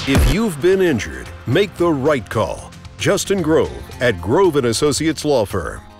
If you've been injured, make the right call. Justin Grove at Grove & Associates Law Firm.